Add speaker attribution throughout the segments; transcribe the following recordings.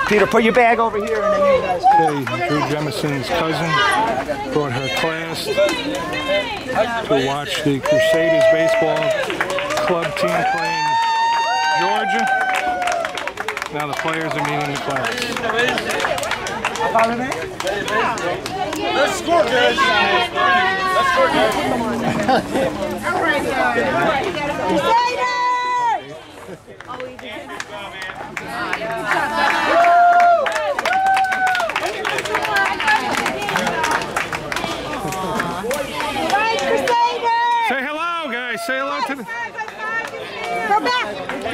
Speaker 1: Peter, put your bag over here and then you guys
Speaker 2: can... Okay, Drew Jemison's cousin brought her class to watch the Crusaders Baseball Club team play in Georgia. Now the players are meeting the class.
Speaker 3: Let's score, guys. Let's score, guys.
Speaker 4: All right, guys.
Speaker 2: Say hello, guys. Say hello to the...
Speaker 4: Go back.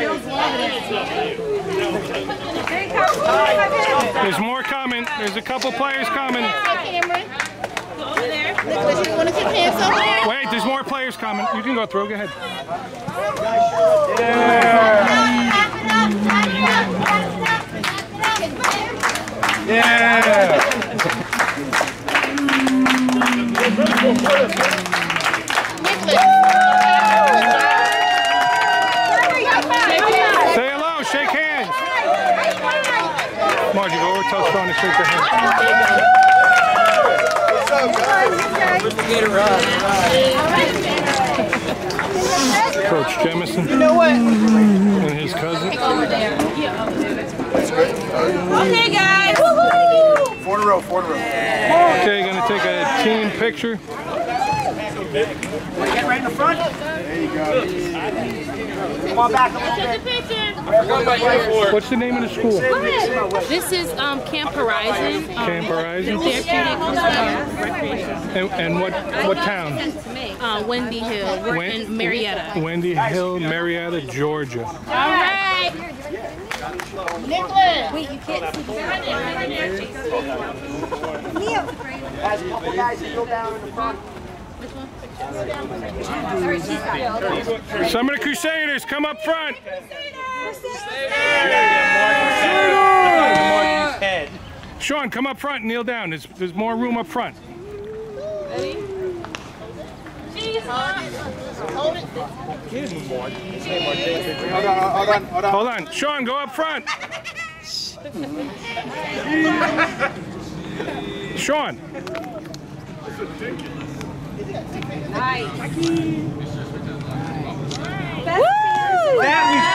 Speaker 2: There's more coming. There's a couple players coming. Wait, there's more players coming. You can go through. Go ahead.
Speaker 1: Yeah.
Speaker 2: Say hello, shake hands. Margie, go over, tell Sean to shake their hand.
Speaker 3: What's up, guys?
Speaker 2: Coach Jemison.
Speaker 1: You know what?
Speaker 2: And his cousin.
Speaker 4: Okay, guys.
Speaker 3: Four in a row, four in a row.
Speaker 2: Okay, gonna take a team picture.
Speaker 1: Get right in the front.
Speaker 3: There you go.
Speaker 1: Come on back a little bit.
Speaker 2: What's the name of the school?
Speaker 5: This is Camp Horizon.
Speaker 2: Camp Horizon?
Speaker 5: Therapeutic recreation.
Speaker 2: And what town?
Speaker 5: Wendy Hill. We're in Marietta.
Speaker 2: Wendy Hill, Marietta, Georgia.
Speaker 5: All right.
Speaker 4: Nicholas. Wait, you can't see Neil.
Speaker 1: Guys, a couple guys who go down in the front.
Speaker 2: Some of the Crusaders, come up front. Sean, come up front and kneel down. There's more room up front. Hold on. Sean, go up front. Sean.
Speaker 4: Nice.
Speaker 1: That